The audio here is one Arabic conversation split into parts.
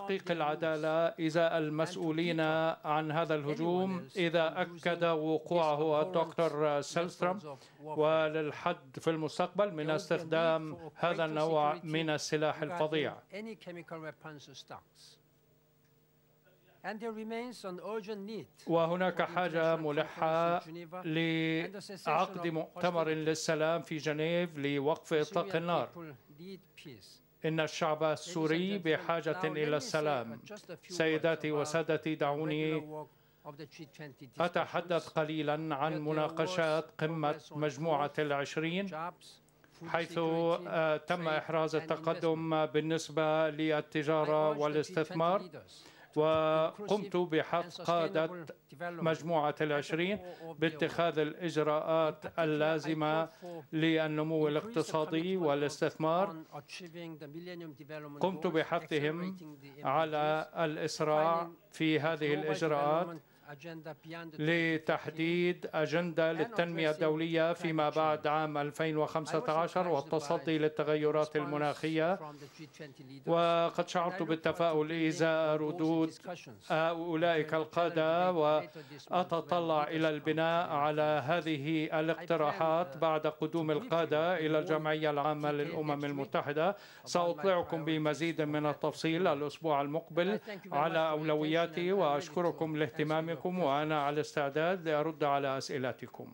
تحقيق العدالة إزاء المسؤولين عن هذا الهجوم إذا أكد وقوعه الدكتور سيلستروم، وللحد في المستقبل من استخدام هذا النوع من السلاح الفظيع. وهناك حاجة ملحة لعقد مؤتمر للسلام في جنيف لوقف إطلاق النار. إن الشعب السوري بحاجة إلى السلام. سيداتي وسادتي، دعوني أتحدث قليلا عن مناقشات قمة مجموعة ال20، حيث تم إحراز التقدم بالنسبة للتجارة والاستثمار، وقمت بحث قادة مجموعة ال20 باتخاذ الإجراءات اللازمة للنمو الاقتصادي والاستثمار. قمت بحثهم على الإسراع في هذه الإجراءات لتحديد أجندة للتنمية الدولية فيما بعد عام 2015 والتصدي للتغيرات المناخية. وقد شعرت بالتفاؤل إزاء ردود أولئك القادة، وأتطلع إلى البناء على هذه الاقتراحات بعد قدوم القادة إلى الجمعية العامة للأمم المتحدة. سأطلعكم بمزيد من التفصيل الأسبوع المقبل على أولوياتي، وأشكركم لاهتمامكم، وأنا على استعداد لأرد على أسئلتكم.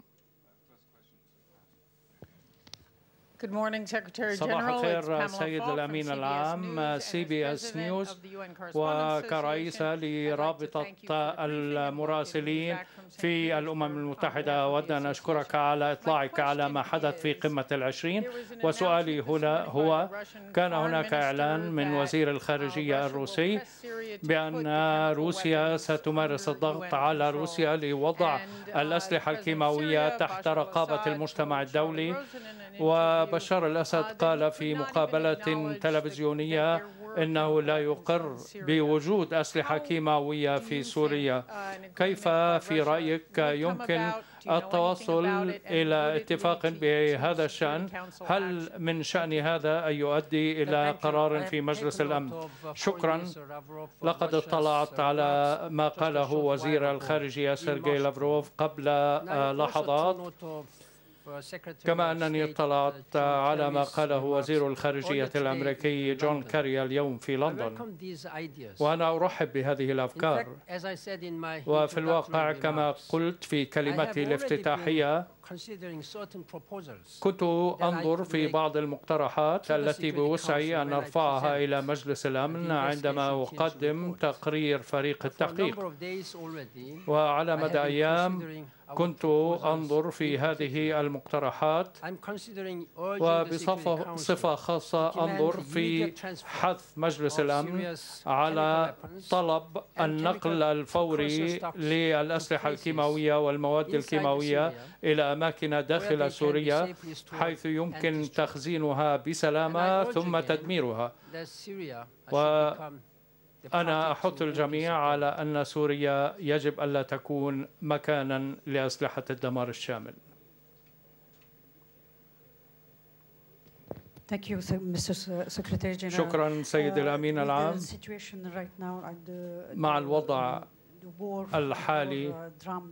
صباح الخير سيد الأمين العام. CBS نيوز، وكرئيسة لرابطة المراسلين في الأمم المتحدة أود أن أشكرك على إطلاعك على ما حدث في قمة ال20. وسؤالي هنا هو: كان هناك إعلان من وزير الخارجية الروسي بأن روسيا ستمارس الضغط على روسيا لوضع الأسلحة الكيماوية تحت رقابة المجتمع الدولي. وبشار الأسد قال في مقابلة تلفزيونية إنه لا يقر بوجود أسلحة كيماوية في سوريا. كيف في رأيك يمكن التوصل إلى اتفاق بهذا الشأن؟ هل من شأن هذا أن يؤدي إلى قرار في مجلس الأمن؟ شكرا. لقد اطلعت على ما قاله وزير الخارجية سيرجي لافروف قبل لحظات، كما أنني اطلعت على ما قاله وزير الخارجية الأمريكي جون كاري اليوم في لندن، وأنا أرحب بهذه الأفكار. وفي الواقع كما قلت في كلمتي الافتتاحية، كنت أنظر في بعض المقترحات التي بوسعي أن أرفعها إلى مجلس الأمن عندما أقدم تقرير فريق التحقيق. وعلى مدى أيام كنت أنظر في هذه المقترحات، وبصفة خاصة أنظر في حث مجلس الأمن على طلب النقل الفوري للأسلحة الكيماوية والمواد الكيماوية إلى أماكن داخل سوريا حيث يمكن تخزينها بسلامة ثم تدميرها. أنا أحث الجميع على أن سوريا يجب ألا تكون مكانا لأسلحة الدمار الشامل. شكرا سيد الأمين العام. مع الوضع الحالي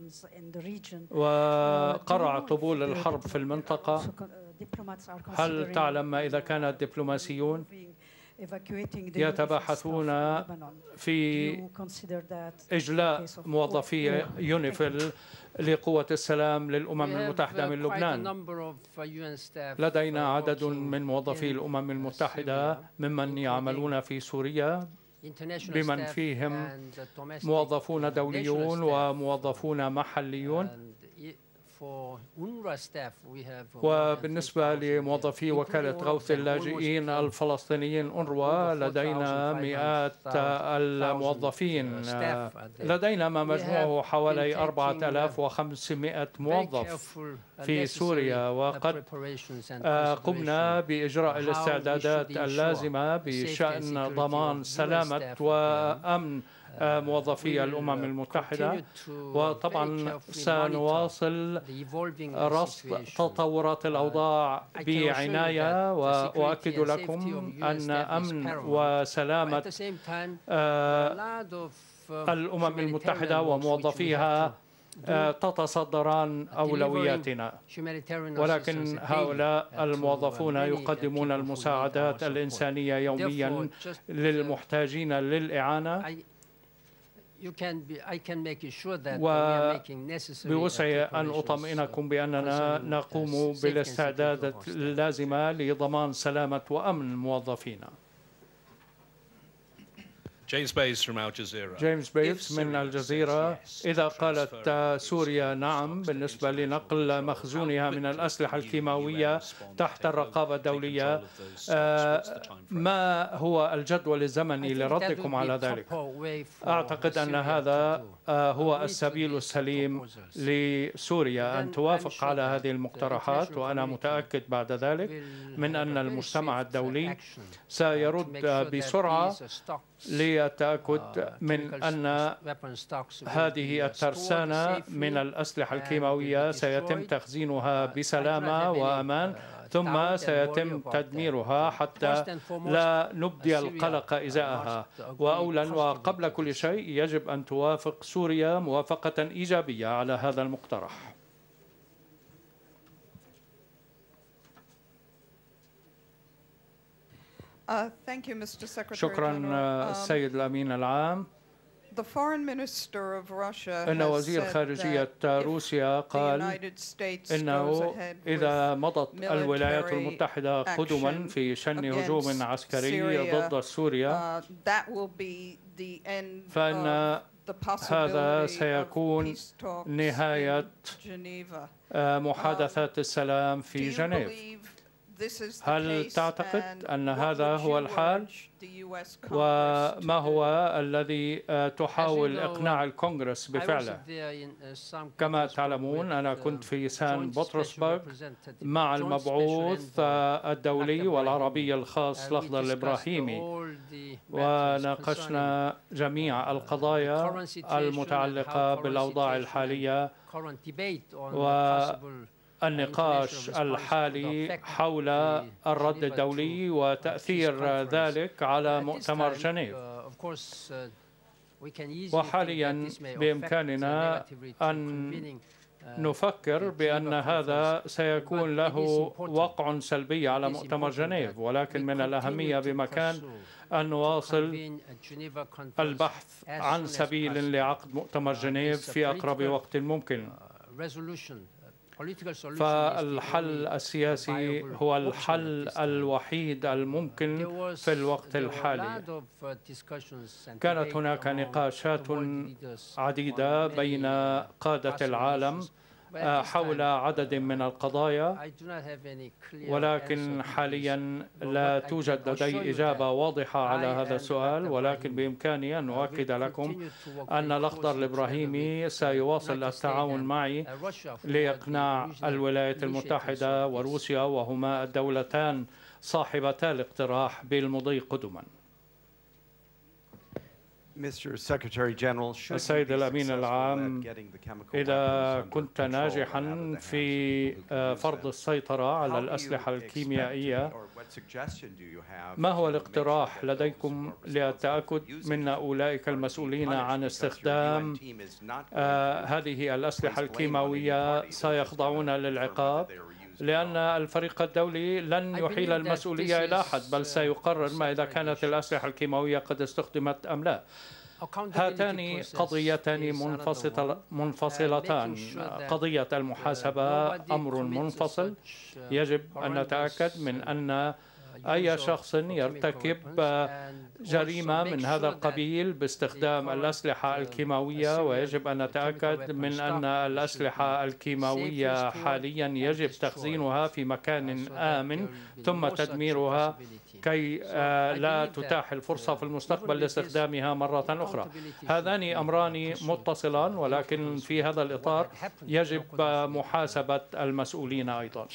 وقرع طبول الحرب في المنطقة، هل تعلم ما إذا كان الدبلوماسيون يتباحثون في إجلاء موظفي يونيفيل لقوة السلام للأمم المتحدة من لبنان؟ لدينا عدد من موظفي الأمم المتحدة ممن يعملون في سوريا، بمن فيهم موظفون دوليون وموظفون محليون. وبالنسبة لموظفي وكالة غوث اللاجئين الفلسطينيين أونروا، لدينا مئات الموظفين. لدينا ما مجموعه حوالي 4500 موظف في سوريا، وقد قمنا بإجراء الاستعدادات اللازمة بشأن ضمان سلامة وأمن موظفي الأمم المتحدة، وطبعا سنواصل رصد تطورات الأوضاع بعناية، وأؤكد لكم أن أمن وسلامة الأمم المتحدة وموظفيها تتصدران أولوياتنا، ولكن هؤلاء الموظفون يقدمون المساعدات الإنسانية يوميا للمحتاجين للإعانة، وبوسعي أن أطمئنكم بأننا نقوم بالاستعدادات اللازمة لضمان سلامة وأمن موظفينا. جيمس بيتس من الجزيرة: إذا قالت سوريا نعم بالنسبة لنقل مخزونها من الأسلحة الكيماوية تحت الرقابة الدولية، ما هو الجدول الزمني لردكم على ذلك؟ أعتقد أن هذا هو السبيل السليم لسوريا أن توافق على هذه المقترحات، وأنا متأكد بعد ذلك من أن المجتمع الدولي سيرد بسرعة للتأكد من أن هذه الترسانة من الأسلحة الكيماوية سيتم تخزينها بسلامة وأمان، ثم سيتم تدميرها حتى لا نبدي القلق إزاءها. وأولا وقبل كل شيء يجب أن توافق سوريا موافقة إيجابية على هذا المقترح. شكرا السيد الأمين العام. إن وزير خارجية روسيا قال إنه إذا مضت الولايات المتحدة قدما في شن هجوم عسكري ضد سوريا، فإن هذا سيكون نهاية محادثات السلام في جنيف. هل تعتقد أن هذا هو الحال؟ وما هو الذي تحاول إقناع الكونغرس بفعله؟ كما تعلمون أنا كنت في سان بطرسبرغ مع المبعوث الدولي والعربي الخاص الأخضر الإبراهيمي، وناقشنا جميع القضايا المتعلقة بالأوضاع الحالية والنقاش الحالي حول الرد الدولي وتأثير ذلك على مؤتمر جنيف. وحاليا بإمكاننا أن نفكر بأن هذا سيكون له وقع سلبي على مؤتمر جنيف، ولكن من الأهمية بمكان أن نواصل البحث عن سبيل لعقد مؤتمر جنيف في أقرب وقت ممكن. فالحل السياسي هو الحل الوحيد الممكن في الوقت الحالي. كانت هناك نقاشات عديدة بين قادة العالم حول عدد من القضايا، ولكن حاليا لا توجد لدي إجابة واضحة على هذا السؤال، ولكن بإمكاني أن أؤكد لكم أن الأخضر الإبراهيمي سيواصل التعاون معي لإقناع الولايات المتحدة وروسيا، وهما الدولتان صاحبتا الاقتراح بالمضي قدما. السيد الأمين العام، إذا كنت ناجحا في فرض السيطرة على الأسلحة الكيميائية، ما هو الاقتراح لديكم للتأكد من أولئك المسؤولين عن استخدام هذه الأسلحة الكيماوية سيخضعون للعقاب؟ لأن الفريق الدولي لن يحيل المسؤولية إلى أحد، بل سيقرر ما إذا كانت الأسلحة الكيماوية قد استخدمت أم لا. هاتان قضيتان منفصلتان. قضية المحاسبة أمر منفصل. يجب أن نتأكد من أن أي شخص يرتكب جريمة من هذا القبيل باستخدام الأسلحة الكيماوية، ويجب أن نتأكد من أن الأسلحة الكيماوية حاليا يجب تخزينها في مكان آمن ثم تدميرها كي لا تتاح الفرصة في المستقبل لاستخدامها مرة أخرى. هذان أمران متصلان، ولكن في هذا الإطار يجب محاسبة المسؤولين أيضا.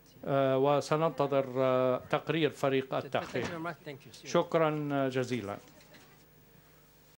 وسننتظر تقرير فريق التحقيق. شكرا جزيلا.